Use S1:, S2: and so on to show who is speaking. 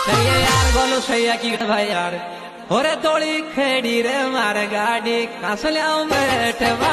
S1: सही है यार, बोलो सही है की भाई यार। और तोड़ी खेड़ी रे मारे गाड़ी कसल्या बैठवा